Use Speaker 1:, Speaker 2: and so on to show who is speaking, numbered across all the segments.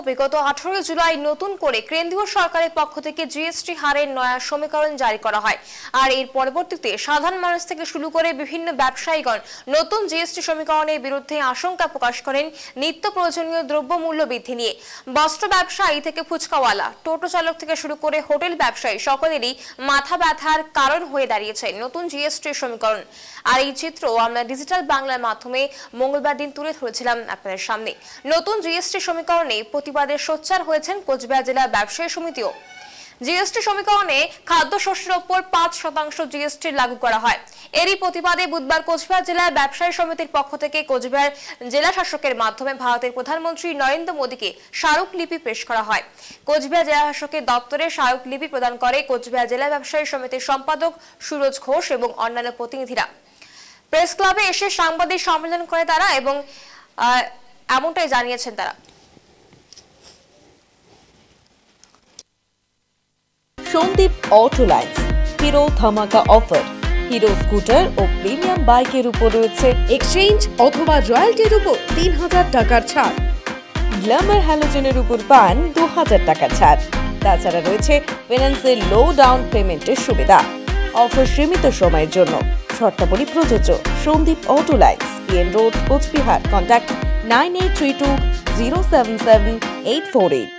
Speaker 1: বিগত 18 জুলাই নতুন করে কেন্দ্রীয় সরকারের পক্ষ থেকে জিএসটি হারের নয়া সমীকরণ জারি করা হয়। আর এর পরবর্তীতে সাধারণ মানুষ থেকে শুরু করে বিভিন্ন ব্যবসায়ীগণ নতুন জিএসটি সমীকরণের বিরুদ্ধে আশঙ্কা প্রকাশ করেন নিত্য প্রয়োজনীয় দ্রব্যমূল্য বৃদ্ধি নিয়ে। বস্ত্র ব্যবসায়ী থেকে ফুচকাওয়ালা, টোটো চালক থেকে শুরু করে হোটেল ব্যবসায়ী সকলেরই মাথা ব্যথার কারণ হয়ে দাঁড়িয়েছে নতুন জিএসটি সমীকরণ। আর এই চিত্র আমরা ডিজিটাল বাংলার মাধ্যমে মঙ্গলবার দিন তুলে ধরেছিলাম আপনাদের সামনে। নতুন জিএসটি সমীকরণে প্রতিবাদে সোচ্চার হয়েছেন কোচবিহার জেলা ব্যবসায়ী সমিতিও। জিএসটি সমীকরণে খাদ্যশস্যের উপর 5% জিএসটি লাগু করা হয়। এরই প্রতিবাদে বুধবার কোচবিহার জেলার ব্যবসায়ী সমিতির পক্ষ থেকে কোচবিহার জেলা শাসকের মাধ্যমে ভারতের প্রধানমন্ত্রী নরেন্দ্র মোদীকে স্মারকলিপি পেশ করা হয়। কোচবিহার জেলা শাসকের দপ্তরে স্মারকলিপি প্রদান করে কোচবিহার জেলা ব্যবসায়ী সমিতির সম্পাদক সুরজ ঘোষ এবং অন্যান্য প্রতিনিধিরা। প্রেস ক্লাবে এসে সাংবাদিক সম্মেলন করে তারা এবং এমনটাই জানিয়েছেন তারা।
Speaker 2: সন্দীপ অটো লাইন্স হিরো ধামাকা অফার। হিরো স্কুটার ও প্রিমিয়াম বাইকের উপর রয়েছে এক্সচেঞ্জ অথবা রয়্যালটির উপর 3000 টাকার ছাড়। গ্ল্যামার হ্যালোজেনের উপর পান 2000 টাকার ছাড়। তাছাড়া রয়েছে ফাইন্যান্সের লো ডাউন পেমেন্টের সুবিধা। অফার সীমিত সময়ের জন্য, শর্তাবলী প্রযোজ্য। Sandip auto lines, PN road, Coochbehar. Contact 9832077848।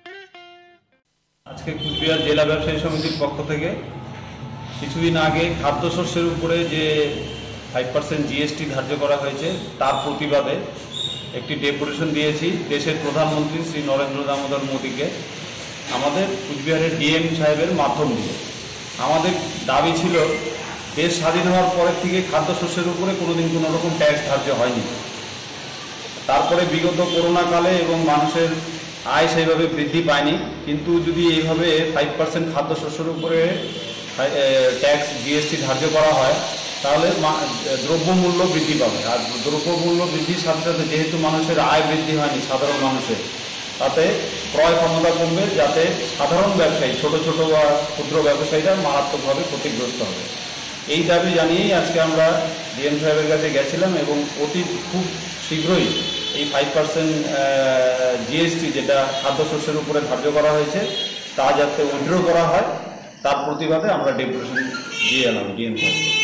Speaker 3: আজকে কুচবিহার জেলা ব্যবসায়ী সমিতির পক্ষ থেকে কিছুদিন আগে খাদ্যশস্যের উপরে যে 5% জিএসটি ধার্য করা হয়েছে তার প্রতিবাদে একটি ডেপুটেশন দিয়েছি দেশের প্রধানমন্ত্রী শ্রী নরেন্দ্র দামোদর মোদীকে, আমাদের কুচবিহারের ডিএম সাহেবের মাধ্যম দিয়ে। আমাদের দাবি ছিল দেশ স্বাধীন হওয়ার পরের থেকে খাদ্যশস্যের উপরে কোনোদিন কোনো রকম ট্যাক্স ধার্য হয়নি। তারপরে বিগত করোনাকালে এবং মানুষের আয় সেইভাবে বৃদ্ধি পায়নি, কিন্তু যদি এইভাবে 5% খাদ্যশস্যের উপরে ট্যাক্স জিএসটি ধার্য করা হয় তাহলে দ্রব্যমূল্য বৃদ্ধি পাবে। আর দ্রব্যমূল্য বৃদ্ধির সাথে সাথে যেহেতু মানুষের আয় বৃদ্ধি হয়নি সাধারণ মানুষের, তাতে ক্রয় ক্ষমতা কমবে, যাতে সাধারণ ব্যবসায়ী ছোট ছোট বা ক্ষুদ্র ব্যবসায়ীরা মারাত্মকভাবে ক্ষতিগ্রস্ত হবে। এই দাবি জানিয়েই আজকে আমরা ডিএম সাহেবের কাছে গেছিলাম এবং খুব শীঘ্রই এই 5% জিএসটি যেটা খাদ্যশস্যের উপরে ধার্য করা হয়েছে তা যাতে উইথড্র করা হয় তার প্রতিবাদে আমরা ডেপুটেশন দিয়ে এলাম ডিএম সাহেব।